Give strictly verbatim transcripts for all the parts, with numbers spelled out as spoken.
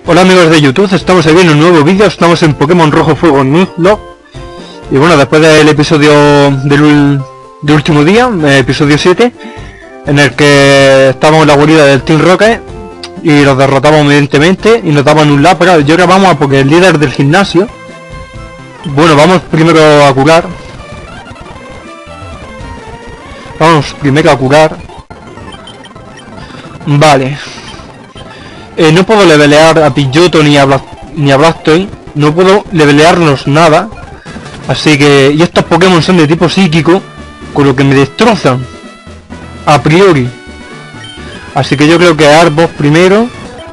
Hola amigos de YouTube, estamos aquí en un nuevo vídeo, estamos en Pokémon Rojo Fuego Nuzlocke. Y bueno, después del episodio del, del último día, eh, episodio siete, en el que estábamos en la guarida del Team Rocket y los derrotamos evidentemente y nos daban un lápiz. Y ahora vamos a porque el líder del gimnasio. Bueno, vamos primero a curar. Vamos primero a curar. Vale. Eh, no puedo levelear a Pidgeotto ni a, Bla ni a Blastoise. No puedo levelearnos nada. Así que... Y estos Pokémon son de tipo psíquico, con lo que me destrozan. A priori. Así que yo creo que Arbok primero.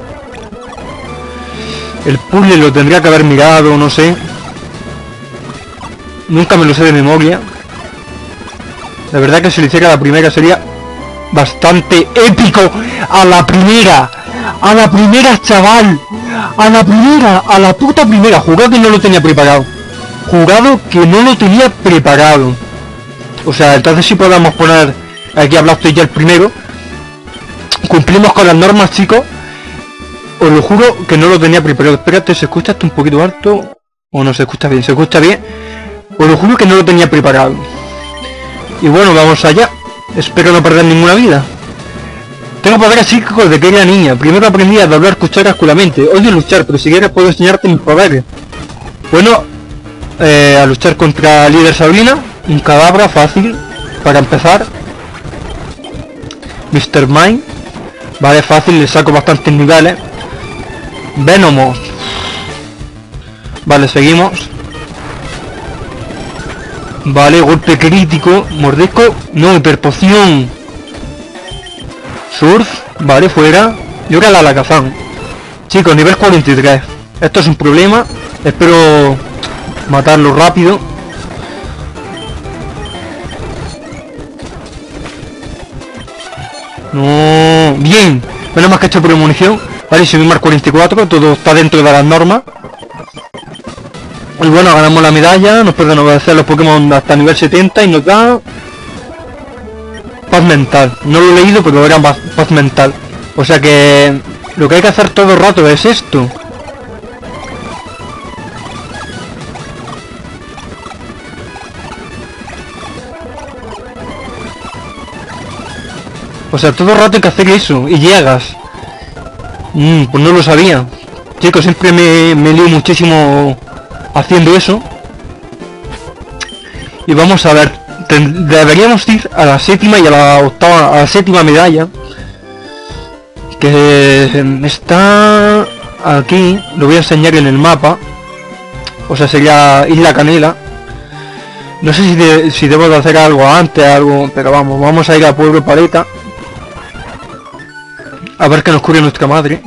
El puzzle lo tendría que haber mirado, no sé. Nunca me lo sé de memoria. La verdad que si lo hiciera a la primera sería bastante épico. A la primera. A la primera, chaval. A la primera. A la puta primera. Jurado que no lo tenía preparado. Jurado que no lo tenía preparado. O sea, entonces sí podemos poner aquí a Blastoise ya el primero. Cumplimos con las normas, chicos. Os lo juro que no lo tenía preparado. Espérate, ¿se escucha esto un poquito alto? O no se escucha bien. Se escucha bien. Os lo juro que no lo tenía preparado. Y bueno, vamos allá. Espero no perder ninguna vida. Tengo poderes psíquicos de que era niña. Primero aprendí a doblar cucharas con la mente. Odio luchar, pero si quieres puedo enseñarte mis poderes. Bueno, eh, a luchar contra líder Sabrina. Un Kadabra fácil para empezar. mister Mime. Vale, fácil, le saco bastantes niveles. Venomoth. Vale, seguimos. Vale, golpe crítico. Mordisco. No, hiperpoción. Surf. Vale, fuera. Y ahora la Alakazam. Chicos, nivel cuarenta y tres. Esto es un problema. Espero matarlo rápido. No. Bien. Menos más que he hecho premonición. Vale, subimos al cuarenta y cuatro. Todo está dentro de las normas. Y bueno, ganamos la medalla. Nos pueden obedecer los Pokémon hasta nivel setenta. Y nos da paz mental. No lo he leído, pero era paz, paz mental. O sea que lo que hay que hacer todo el rato es esto. O sea, todo el rato hay que hacer eso. Y llegas. Mm, pues no lo sabía. Chicos, siempre me, me lío muchísimo haciendo eso. Y vamos a ver. Deberíamos ir a la séptima y a la octava, a la séptima medalla. Que está aquí. Lo voy a enseñar en el mapa. O sea, sería Isla Canela. No sé si, de, si debo de hacer algo antes, algo. Pero vamos, vamos a ir a Pueblo Paleta. A ver qué nos ocurre nuestra madre.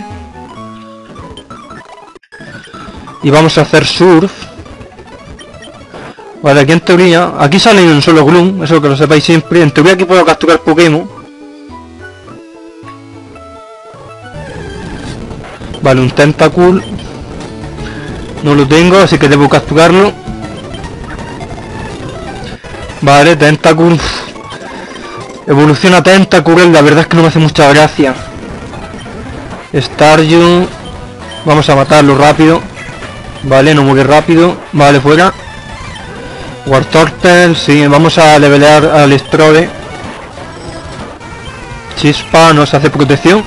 Y vamos a hacer surf. Vale, aquí en teoría... Aquí sale un solo Gloom, eso que lo sepáis siempre. En teoría aquí puedo capturar Pokémon. Vale, un Tentacool. No lo tengo, así que debo capturarlo. Vale, Tentacool. Evoluciona Tentacool, la verdad es que no me hace mucha gracia. Staryu. Vamos a matarlo rápido. Vale, no muere rápido. Vale, fuera. Wartortle, sí, vamos a levelear al Strode. Chispa, nos hace protección.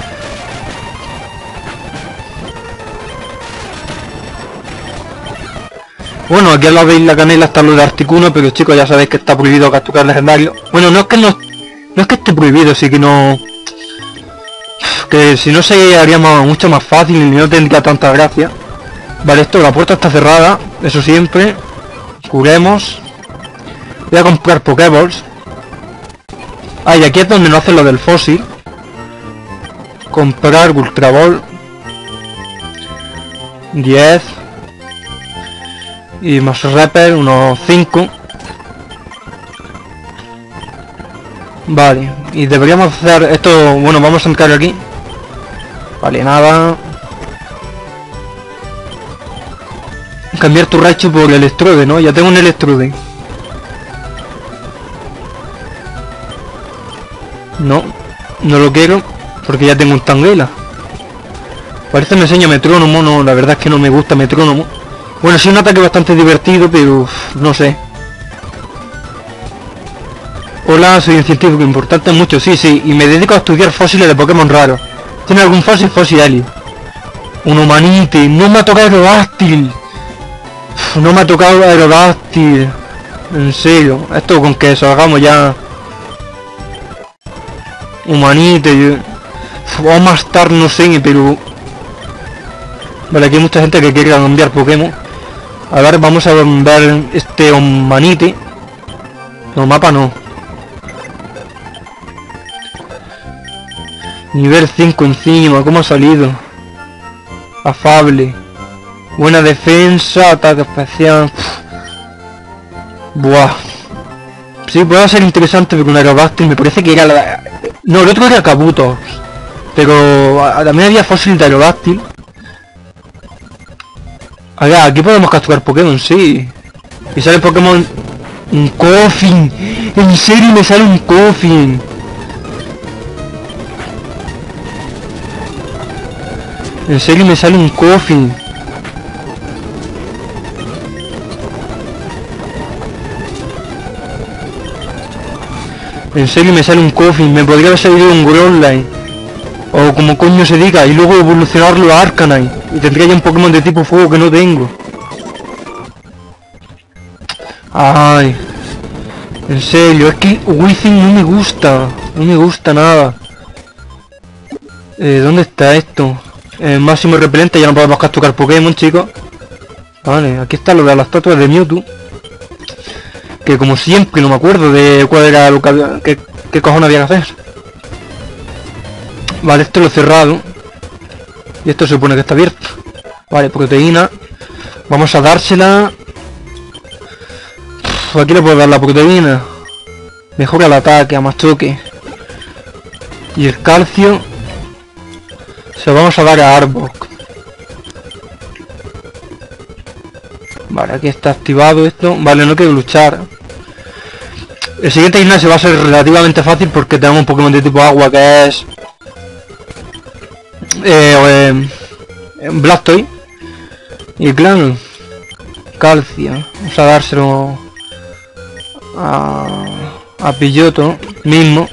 Bueno, aquí al lado de Isla Canela está lo de Articuno, pero chicos, ya sabéis que está prohibido capturar legendario. Bueno, no es que no, no es que esté prohibido, sí que no... Que si no se haría más, mucho más fácil y no tendría tanta gracia. Vale, esto, la puerta está cerrada, eso siempre. Curemos. Voy a comprar Pokéballs. Ah, y aquí es donde no hacen lo del fósil. Comprar Ultra Ball. diez. Y más Repel, unos cinco. Vale, y deberíamos hacer esto. Bueno, vamos a entrar aquí. Vale, nada. Cambiar tu Raichu por el Electrode, ¿no? Ya tengo un Electrode. No, no lo quiero porque ya tengo un Tangela. Parece me enseña metrónomo, no, la verdad es que no me gusta metrónomo. Bueno, sí, un ataque bastante divertido, pero uff, no sé. Hola, soy un científico importante mucho, sí, sí, y me dedico a estudiar fósiles de Pokémon raros. ¿Tiene algún fósil? Fósil Helio. Un humanite, no me ha tocado Aerodáctil. Uf, no me ha tocado Aerodáctil. En serio, esto con que salgamos ya. Humanite, yo... o más tarde no sé, pero... Vale, aquí hay mucha gente que quiere cambiar Pokémon. A ver, vamos a ver este Humanite. No, mapa no. Nivel cinco encima, ¿cómo ha salido? Afable. Buena defensa, ataque especial. Buah. Sí, puede ser interesante pero con Aerodactyl me parece que era la... No, el otro era Kabuto. Pero a, también había fósil de Aerodactyl. A ver, aquí podemos capturar Pokémon, sí. Y sale Pokémon... Un Koffing. En serio me sale un Koffing. En serio me sale un Koffing. En serio me sale un Koffing. Me podría haber salido un Growlithe. O como coño se diga. Y luego evolucionarlo a Arcanine. Y tendría ya un Pokémon de tipo fuego que no tengo. Ay. En serio. Es que Weezing no me gusta. No me gusta nada. Eh, ¿Dónde está esto? Eh, máximo repelente, ya no podemos capturar Pokémon, chicos. Vale, aquí está lo de las estatuas de Mewtwo. Que como siempre no me acuerdo de cuál era lo que había, qué, qué cojones había que hacer. Vale, esto lo he cerrado. Y esto se supone que está abierto. Vale, proteína. Vamos a dársela. Uf, aquí le puedo dar la proteína. Mejora el ataque, a más choque. Y el calcio se lo vamos a dar a Arbok. Vale, aquí está activado esto. Vale, no quiero luchar. El siguiente gimnasio va a ser relativamente fácil porque tenemos un Pokémon de tipo agua que es... Eh, eh, Blastoise. Y claro, calcio. Vamos a dárselo a, a Pidgeotto mismo.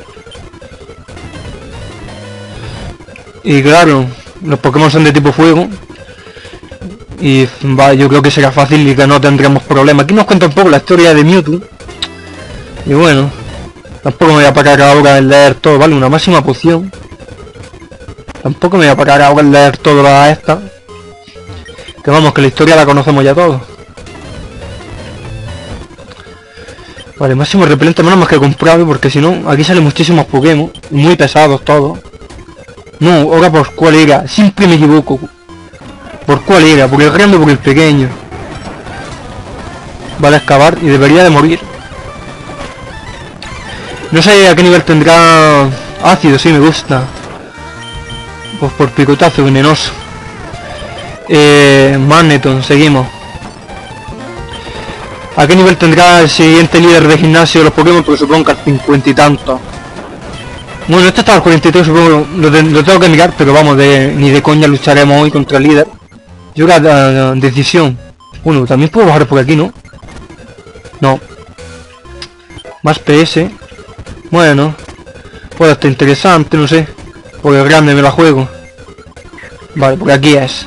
Y claro, los Pokémon son de tipo fuego. Y va, yo creo que será fácil y que no tendremos problemas. Aquí nos cuenta un poco la historia de Mewtwo. Y bueno, tampoco me voy a parar ahora en leer todo, ¿vale? Una máxima poción. Tampoco me voy a parar ahora en leer todo la esta. Que vamos, que la historia la conocemos ya todos. Vale, máximo repelente, menos más que comprado, porque si no, aquí salen muchísimos Pokémon. Muy pesados todos. No, ahora por cuál era, siempre me equivoco. ¿Por cuál era? ¿Por el grande o por el pequeño? Vale, a excavar y debería de morir. No sé a qué nivel tendrá ácido, sí me gusta. Pues por picotazo venenoso. Eh, Magneton, seguimos. ¿A qué nivel tendrá el siguiente líder de gimnasio de los Pokémon? Porque supongo que al cincuenta y tanto. Bueno, este está al cuarenta y tres, supongo, lo, de, lo tengo que mirar, pero vamos, de, ni de coña lucharemos hoy contra el líder. Yo creo que la decisión. Bueno, también puedo bajar por aquí, ¿no? No. Más P S. Bueno. Puede estar interesante, no sé. Porque el grande me la juego. Vale, porque aquí es.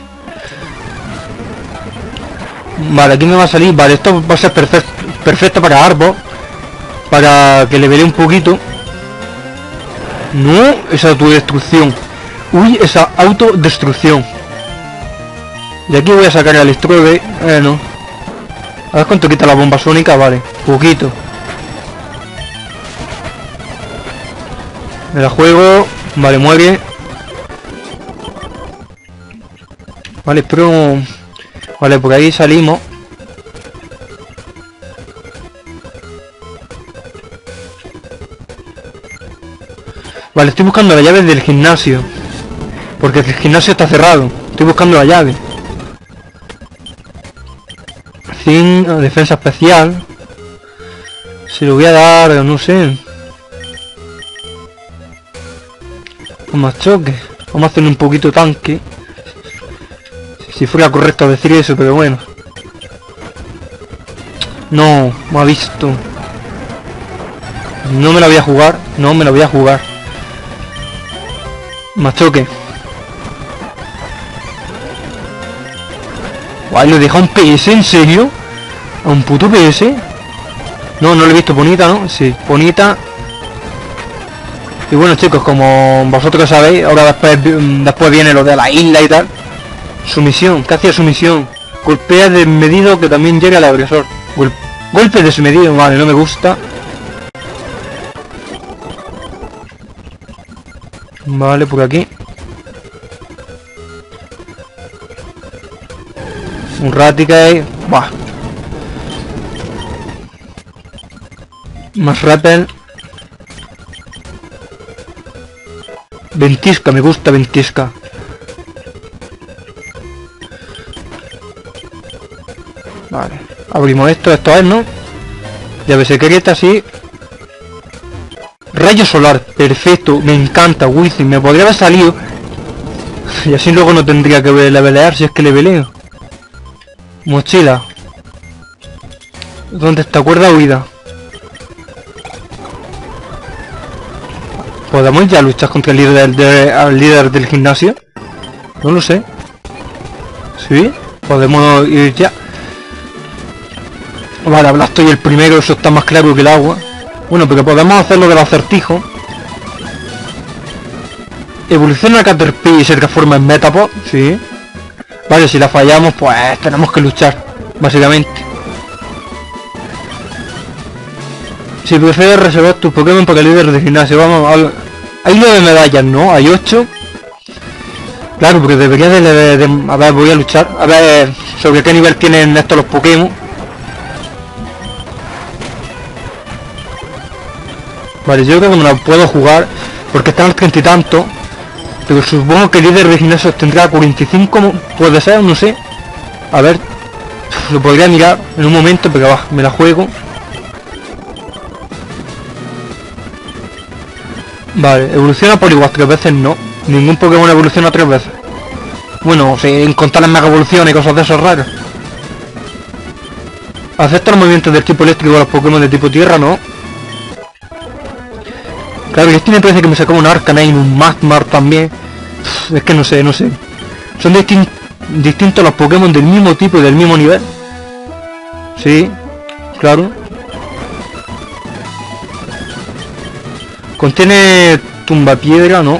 Vale, aquí me va a salir. Vale, esto va a ser perfecto, perfecto para Arbok. Para que le veré un poquito. No, esa autodestrucción. Uy, esa autodestrucción. Y aquí voy a sacar el Electrode. Eh, no. A ver cuánto quita la bomba sónica. Vale, poquito. Me la juego. Vale, muere. Vale, pero... Vale, por ahí salimos. Vale, estoy buscando la llave del gimnasio. Porque el gimnasio está cerrado. Estoy buscando la llave. Sin defensa especial. Se lo voy a dar, no sé. Con más choque. Vamos a hacerle un poquito tanque. Si fuera correcto decir eso, pero bueno. No, me ha visto. No me la voy a jugar, no me la voy a jugar. Machoque. Guay, lo deja un P S, ¿en serio? ¿A un puto P S? No, no lo he visto. Bonita, ¿no? Sí, bonita. Y bueno, chicos, como vosotros sabéis, ahora después, después viene lo de la isla y tal. Sumisión, ¿qué hacía sumisión? Golpea desmedido que también llega al agresor. Gol golpe desmedido, vale, no me gusta. Vale, por aquí. Un Raticate. Buah. Más Rappel. Ventisca, me gusta ventisca. Vale. Abrimos esto, esto es, ¿no? Llave secreta, sí. Rayo solar, perfecto, me encanta, Wizzing, me podría haber salido. Y así luego no tendría que levelear si es que leveleo. Mochila. ¿Dónde está? Cuerda huida. ¿Podemos ya luchar contra el líder del, de, al líder del gimnasio? No lo sé. ¿Sí? Podemos ir ya. Vale, habla estoy el primero, eso está más claro que el agua. Bueno, pero podemos hacer lo del acertijo. Evoluciona a Caterpie y se transforma en Metapod, sí. Vale, si la fallamos, pues tenemos que luchar, básicamente. Si prefieres reservar tus Pokémon para el líder de gimnasio, vamos a... Hay nueve medallas, ¿no? Hay ocho. Claro, porque debería de, de, de... A ver, voy a luchar. A ver sobre qué nivel tienen estos los Pokémon. Vale, yo creo que me la puedo jugar porque están al treinta y tanto. Pero supongo que el líder de gimnasio tendrá cuarenta y cinco, puede ser, no sé. A ver, lo podría mirar en un momento, pero va, me la juego. Vale, evoluciona por igual tres veces, no. Ningún Pokémon evoluciona tres veces. Bueno, sin contar las mega evoluciones y cosas de esos raros. Acepta los movimientos del tipo eléctrico a los Pokémon de tipo tierra, no. Claro, y este me parece que me sacó un Arcanine, un Magmar también. Es que no sé, no sé. Son distin distintos los Pokémon del mismo tipo y del mismo nivel. Sí, claro. Contiene tumbapiedra, ¿no?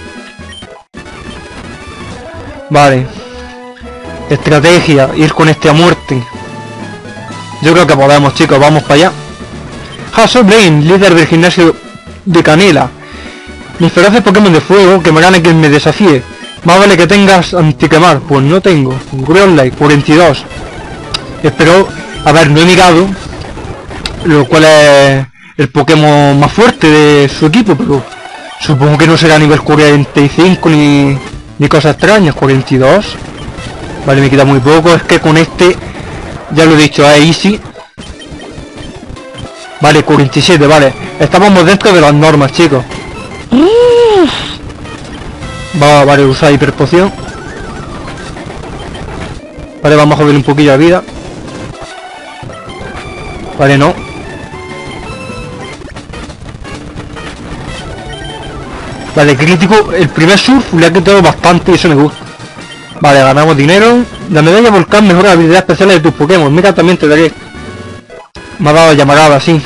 Vale. Estrategia, ir con este a muerte. Yo creo que podemos, chicos, vamos para allá. Hasobrain, líder del gimnasio de Canela. Mis feroces Pokémon de fuego que me gane quien me desafíe. Más vale que tengas antiquemar. Pues no tengo. Growlithe, cuarenta y dos. Espero... A ver, no he mirado lo cual es el Pokémon más fuerte de su equipo, pero supongo que no será a nivel cuarenta y cinco ni, ni cosas extrañas. Cuarenta y dos. Vale, me queda muy poco. Es que con este, ya lo he dicho, es easy. Vale, cuarenta y siete, vale. Estamos dentro de las normas, chicos. Va, vale, usar hiperpoción. Vale, vamos a ver un poquillo de vida. Vale, no. Vale, crítico. El primer surf le ha quitado bastante y eso me gusta. Vale, ganamos dinero. La medalla volcán mejora las habilidades especiales de tus Pokémon. Mira, también te daré. Me ha dado llamarada, sí.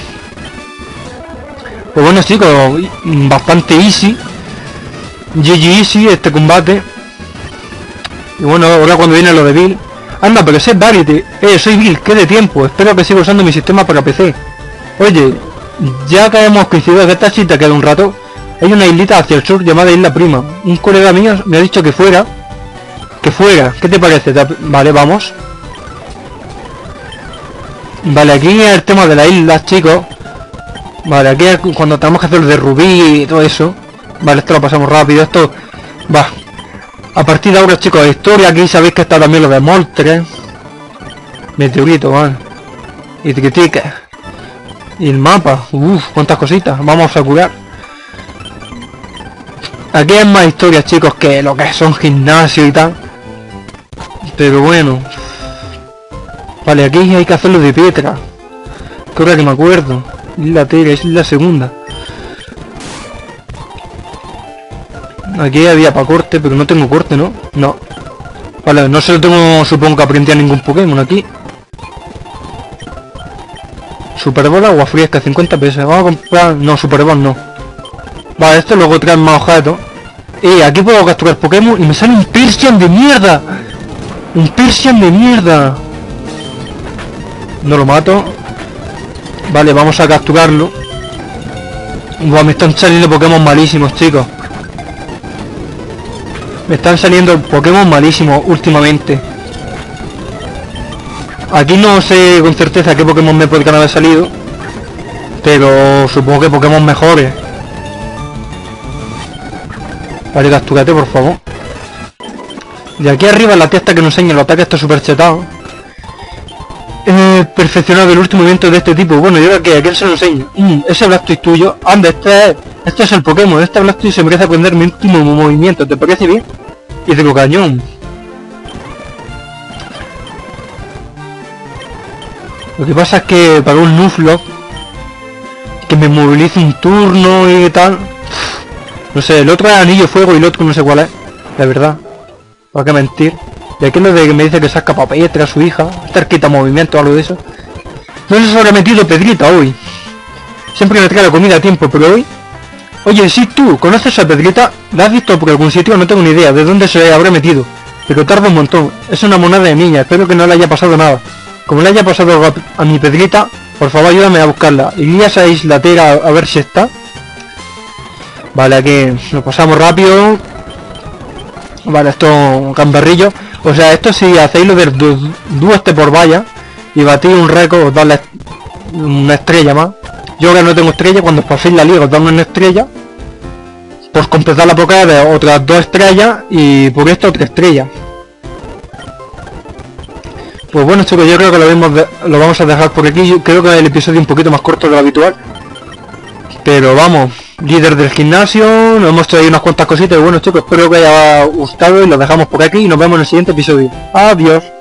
Pues bueno, chicos, bastante easy. G G easy este combate. Y bueno, ahora cuando viene lo de Bill. Anda, pero ese es Variety. Eh, soy Bill, qué de tiempo. Espero que siga usando mi sistema para P C. Oye, ya que hemos coincidido de esta cita queda un rato, hay una islita hacia el sur llamada Isla Prima. Un colega mío me ha dicho que fuera. Que fuera. ¿Qué te parece? Vale, vamos. Vale, aquí es el tema de la isla, chicos. Vale, aquí es cuando tenemos que hacer el de Rubí y todo eso. Vale, esto lo pasamos rápido. Esto va. A partir de ahora, chicos, de historia. Aquí sabéis que está también lo de Moltres. Meteorito, vale. Y tiquitique. Y el mapa. Uff, cuántas cositas. Vamos a curar. Aquí es más historia, chicos, que lo que son gimnasio y tal. Pero bueno. Vale, aquí hay que hacerlo de Petra. Que ahora que me acuerdo. La Tera, es la segunda. Aquí había para corte, pero no tengo corte, ¿no? No. Vale, no se lo tengo, supongo que aprendí a ningún Pokémon aquí. Super Bowl, agua fresca, cincuenta pesos. Vamos a comprar... No, Super Bowl no. Vale, esto luego traen más objetos. Eh, aquí puedo capturar Pokémon y me sale un Persian de mierda. Un Persian de mierda. No lo mato. Vale, vamos a capturarlo. Buah, me están saliendo Pokémon malísimos, chicos. Me están saliendo Pokémon malísimos últimamente. Aquí no sé con certeza qué Pokémon me podrían haber salido. Pero supongo que Pokémon mejores. Vale, captúrate por favor. De aquí arriba la testa que nos enseña el ataque está súper chetado. He perfeccionado el último movimiento de este tipo. Bueno, yo creo que aquel se lo enseño. Mm, ese Blastoise tuyo. Anda, este es, este es el Pokémon. Este Blastoise se merece aprender mi último movimiento. ¿Te parece bien? Y digo, cañón. Lo que pasa es que para un Nuzlocke que me movilice un turno y tal. No sé, el otro es anillo fuego y el otro no sé cuál es. La verdad. ¿Para qué mentir? Y aquí lo de que me dice que saca para Petra a su hija. Estar quita movimiento o algo de eso. No sé si se habrá metido Pedrita hoy. Siempre me trae la comida a tiempo, pero hoy... Oye, sí, tú, ¿conoces a Pedrita? ¿La has visto por algún sitio? No tengo ni idea de dónde se habrá metido. Pero tarda un montón. Es una monada de niña, espero que no le haya pasado nada. Como le haya pasado a, a mi Pedrita, por favor ayúdame a buscarla. Irías a Isla Tera a ver si está. Vale, aquí nos pasamos rápido. Vale, esto camperrillo. O sea, esto si hacéis lo del dúo du este por valla y batís un récord, os da la, una estrella más. Yo ahora no tengo estrella, cuando os paséis la liga os dan una estrella. Por completar la poca de otras dos estrellas y por esto otra estrella. Pues bueno, chicos, yo creo que lo, vemos de, lo vamos a dejar por aquí. Yo creo que el episodio es un poquito más corto de lo habitual. Pero vamos, líder del gimnasio, nos hemos traído unas cuantas cositas. Y bueno, chicos, espero que os haya gustado y lo dejamos por aquí y nos vemos en el siguiente episodio. Adiós.